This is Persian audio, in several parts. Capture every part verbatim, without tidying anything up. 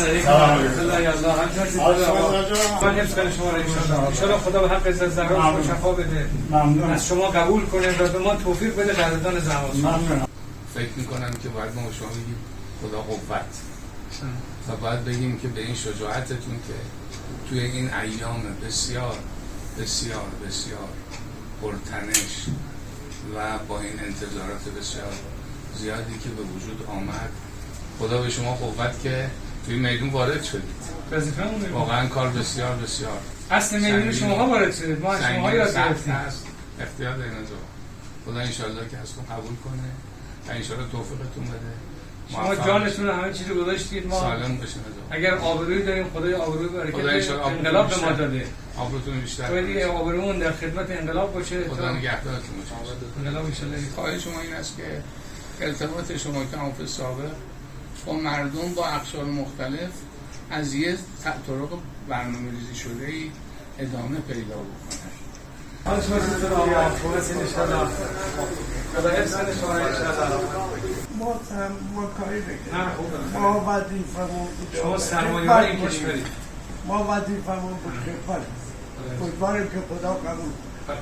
علیکم و رحمت الله. الله همچنین من حفظ کنه شما را انشاءالله. انشاءالله خدا به حق عزت زهرا شما شفا بده. ممنون. از شما قبول کنه و به ما توفیق بده قدردان زحمات. ممنون. فکر میکنم که باید ما شما بگیم خدا قوت و باید بگیم که به این شجاعتتون که توی این ایام بسیار بسیار بسیار پرتنش و با این انتظارات بسیار زیادی که به وجود آمد، خدا به شما قوت که توی میدون وارد شدید. واقعا کار بسیار بسیار اصل میدون شماها وارد شدید، ما شماها یاد گرفتیم. اختیار دارین از خدا انشالله که ازتون قبول کنه و انشالله توفیقتون بده. شما جانتون همه چیزی گذاشتید، ما سالم بشین. اگر آبرویی داریم خدای آبروی برکت انقلاب به ما داده. آبروتون بیشتر. خیلی آبرومون در خدمت انقلاب باشه. خدا نگهدارتون باشه. انقلاب ان شاء الله. خواهش شما این است که ارتباط شما که حافظ سابق با مردم با اقشار مختلف از یه طرق برنامه‌ریزی شده ای ادامه پیدا بکنه. حالا شما چطور آقا خوب هستید ان شاء الله. خدا حفظ کنه شما را ان شاء الله. ما هم ما کاری بکنیم. نه خوبه. ما وظیفه‌مون بود. شما سرمایه‌دار این کشوری. ما وظیفه‌مون بود خدمت. امیدواریم که خدا قبول کنه.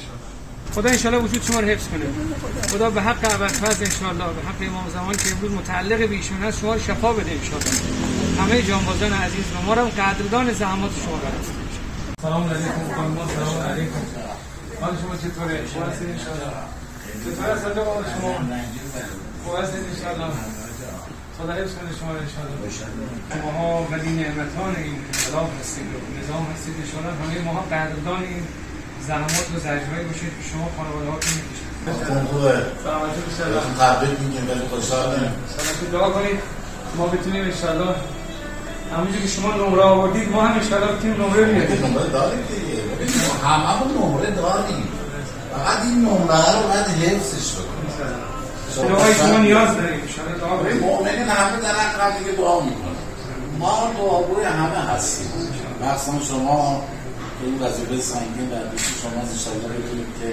خدا انشاءالله وجود شما رو حفظ کنه. خدا به حق ابوالفضل انشاءالله، به حق امام زمان که امروز متعلق به ایشون است شما رو شفا بده انشاءالله. همه جانبازان عزیز و ما رو قدردان زحمات شما قرار بده. سلام علیکم خانم، سلام علیکم. حال شما چطوره؟ خوب هستید انشاءالله. چطور است حال شما؟ خوب هستید انشاءالله. خدا حفظ کنه شما رو انشاءالله. شماها ولی نعمتان این انقلاب هستید و نظام هستید انشاءالله. همه ماها قدردان این زحمات و زجرهایی باشید که شما خانواده هاتون میکشید. خوبه. سلامتی بسیار. تبریک میگیم ولی خوشحالیم. سلامتی دعا کنید ما بتونیم انشاءالله همونجور که شما نمره آوردید ما هم انشاءالله بتونیم نمره بیاریم. نمره داریم دیگه. همه هم نمره داریم. فقط این نمره رو باید حفظش بکنیم. دعای شما نیاز داریم انشاءالله. دعا کنید. مؤمنین همه در حق دیگه دعا میکنن. ما دعاگوی همه هستیم. مخصوصا شما که این وظیفه سنگین در پیش شما انشاءالله بتونیم که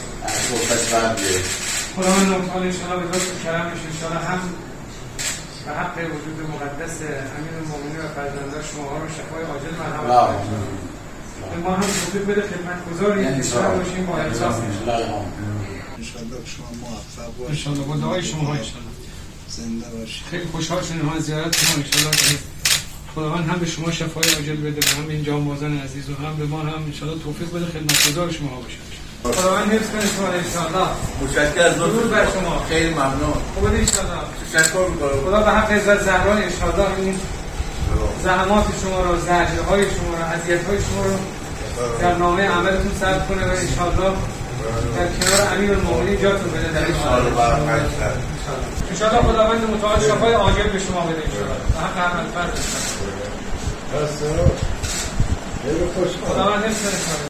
صحبت بردیه. خدا من نمتحال انشاءالله به لطف کرمش انشاءالله هم به حق وجود مقدس امیر المؤمنین و فرزندان شما رو شفای عاجل مرحمت کنید. ما هم توفیق بده خدمتگزاریم انشاءالله باشیم با احساس انشاءالله شما موفق باشید. انشاءالله با دعای شما انشاءالله. زنده باشید. خیلی خوشحال شدیم ما زیارت شما انشاءالله. خداوند هم به شما شفای عاجل بده و هم به این جانبازان عزیز و هم به ما هم انشاءالله توفیق بده خدمتگزار شما باشیم. خداوند حفظ کنه شما انشاءالله. متشکرم از درود بر شما. خیلی ممنون. خوبه انشاءالله. تشکر می‌کنم. خدا به حق عزت زهرا انشاءالله این زحمات شما رو، زجرهای شما رو، اذیت‌های شما رو در نامه عملتون ثبت کنه و انشاءالله در کنار امیر المؤمنین جاتون بده در این حال. انشاءالله خداوند متعال شفای عاجل به شما بده انشاءالله. به حق ابوالفضل. خداوند حفظ کنه.